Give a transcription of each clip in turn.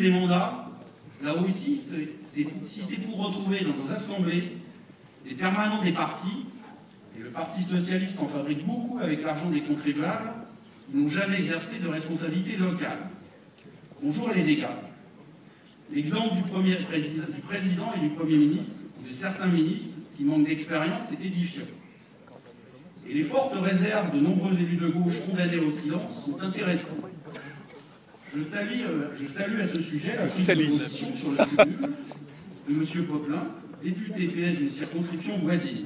des mandats, là aussi, si c'est pour retrouver dans nos assemblées des permanents des partis, et le Parti socialiste en fabrique beaucoup avec l'argent des contribuables, qui n'ont jamais exercé de responsabilité locale. Bonjour les dégâts. L'exemple du président et du Premier ministre, ou de certains ministres qui manquent d'expérience, est édifiant. Et les fortes réserves de nombreux élus de gauche condamnés au silence sont intéressants. Je salue à ce sujet la prise de position sur le cumul de M. Poplin, député PS d'une circonscription voisine.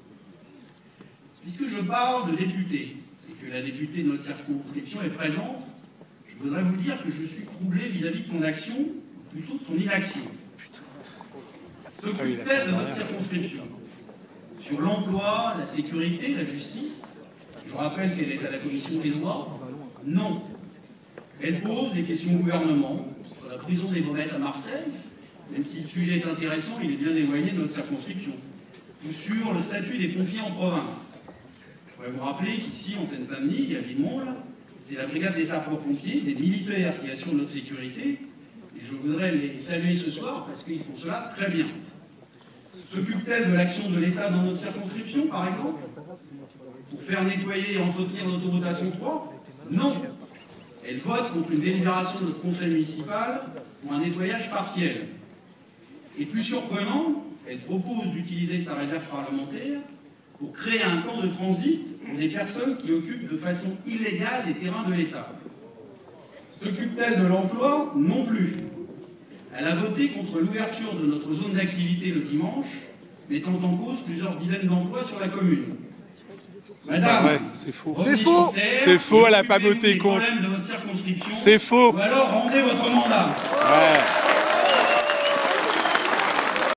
Puisque je parle de députés, et que la députée de notre circonscription est présente, je voudrais vous dire que je suis troublé vis-à-vis de son action, ou plutôt de son inaction. S'occupe-t-elle de notre circonscription? Sur l'emploi, la sécurité, la justice? Je rappelle qu'elle est à la commission des lois. Non. Elle pose des questions au gouvernement, sur la prison des Baumettes à Marseille, même si le sujet est intéressant, il est bien éloigné de notre circonscription, ou sur le statut des pompiers en province. Je pourrais vous rappeler qu'ici, en Seine-Saint-Denis, il y a Villemont, c'est la brigade des sapeurs-pompiers, des militaires qui assurent notre sécurité, et je voudrais les saluer ce soir parce qu'ils font cela très bien. S'occupe-t-elle de l'action de l'État dans notre circonscription, par exemple? Pour faire nettoyer et entretenir l'autoroute A103? Non. Elle vote contre une délibération de notre conseil municipal pour un nettoyage partiel. Et plus surprenant, elle propose d'utiliser sa réserve parlementaire pour créer un camp de transit pour des personnes qui occupent de façon illégale les terrains de l'État. S'occupe-t-elle de l'emploi? Non plus. Elle a voté contre l'ouverture de notre zone d'activité le dimanche, mettant en cause plusieurs dizaines d'emplois sur la commune. Madame, c'est faux. C'est faux. C'est faux, elle n'a pas voté contre. C'est faux. C'est faux. Ou alors rendez votre mandat. Ouais.